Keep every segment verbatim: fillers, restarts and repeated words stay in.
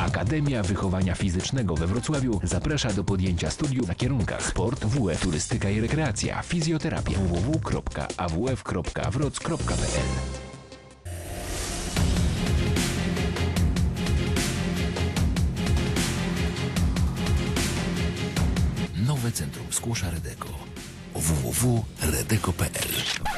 Akademia Wychowania Fizycznego we Wrocławiu zaprasza do podjęcia studiów na kierunkach sport, W F, turystyka i rekreacja, fizjoterapia w w w kropka a w f kropka wroc kropka p l. Nowe Centrum Skłosza Redeko. w w w kropka redeko kropka p l.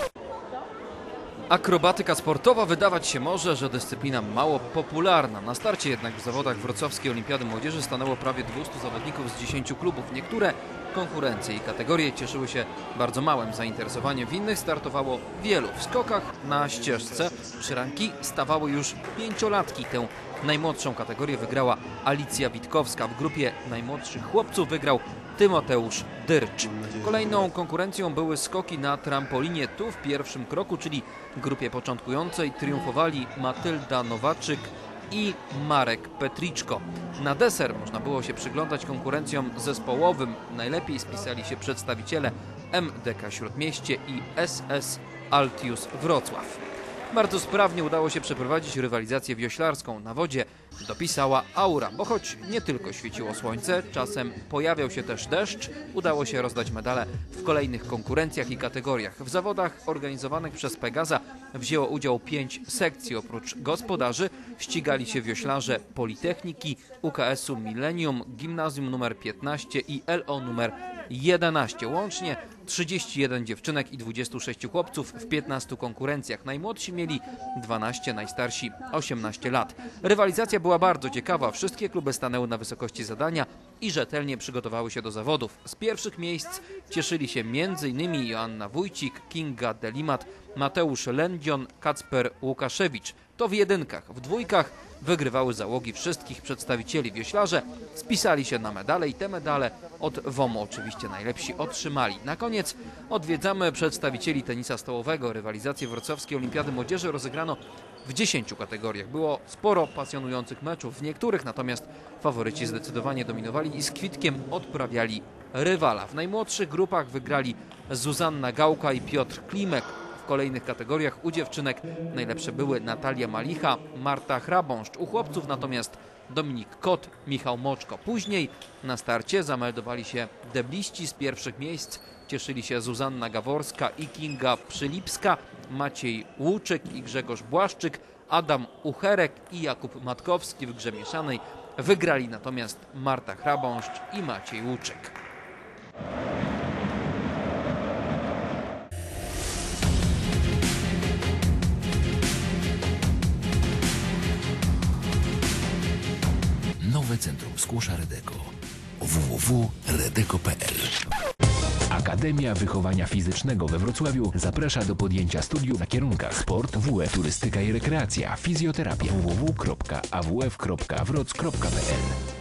Akrobatyka sportowa wydawać się może, że dyscyplina mało popularna. Na starcie jednak w zawodach Wrocławskiej Olimpiady Młodzieży stanęło prawie dwustu zawodników z dziesięciu klubów. Niektóre konkurencje i kategorie cieszyły się bardzo małym zainteresowaniem, w innych startowało wielu. W skokach na ścieżce przy ranki stawały już pięciolatki. Tę najmłodszą kategorię wygrała Alicja Witkowska. W grupie najmłodszych chłopców wygrał Tymoteusz Dyrcz. Kolejną konkurencją były skoki na trampolinie. Tu w pierwszym kroku, czyli grupie początkującej, triumfowali Matylda Nowaczyk i Marek Petriczko. Na deser można było się przyglądać konkurencjom zespołowym. Najlepiej spisali się przedstawiciele M D K Śródmieście i S S Altius Wrocław. Bardzo sprawnie udało się przeprowadzić rywalizację wioślarską. Na wodzie dopisała aura, bo choć nie tylko świeciło słońce, czasem pojawiał się też deszcz, udało się rozdać medale w kolejnych konkurencjach i kategoriach. W zawodach organizowanych przez Pegaza wzięło udział pięć sekcji. Oprócz gospodarzy ścigali się wioślarze Politechniki, U K S-u Millennium, Gimnazjum nr piętnaście i L O nr jedenaście. Łącznie trzydzieści jeden dziewczynek i dwudziestu sześciu chłopców w piętnastu konkurencjach. Najmłodsi mieli dwanaście, najstarsi osiemnaście lat. Rywalizacja była bardzo ciekawa. Wszystkie kluby stanęły na wysokości zadania i rzetelnie przygotowały się do zawodów. Z pierwszych miejsc cieszyli się między innymi Joanna Wójcik, Kinga Delimat, Mateusz Lędzion, Kacper Łukaszewicz. To w jedynkach. W dwójkach wygrywały załogi wszystkich przedstawicieli. Wioślarze spisali się na medale i te medale od W O M-u oczywiście najlepsi otrzymali. Na koniec odwiedzamy przedstawicieli tenisa stołowego. Rywalizację Wrocławskiej Olimpiady Młodzieży rozegrano w dziesięciu kategoriach. Było sporo pasjonujących meczów, w niektórych natomiast faworyci zdecydowanie dominowali i z kwitkiem odprawiali rywala. W najmłodszych grupach wygrali Zuzanna Gałka i Piotr Klimek. W kolejnych kategoriach u dziewczynek najlepsze były Natalia Malicha, Marta Hrabąszcz. U chłopców natomiast Dominik Kot, Michał Moczko. Później na starcie zameldowali się debliści. Z pierwszych miejsc cieszyli się Zuzanna Gaworska i Kinga Przylipska, Maciej Łuczyk i Grzegorz Błaszczyk, Adam Ucherek i Jakub Matkowski. W grze mieszanej wygrali natomiast Marta Hrabąszcz i Maciej Łuczyk. Nowe Centrum Skłosza Redeko. w w w kropka redeko kropka p l. Akademia Wychowania Fizycznego we Wrocławiu zaprasza do podjęcia studiów na kierunkach sport, W F, turystyka i rekreacja, fizjoterapia w w w kropka a w f kropka wroc kropka p l.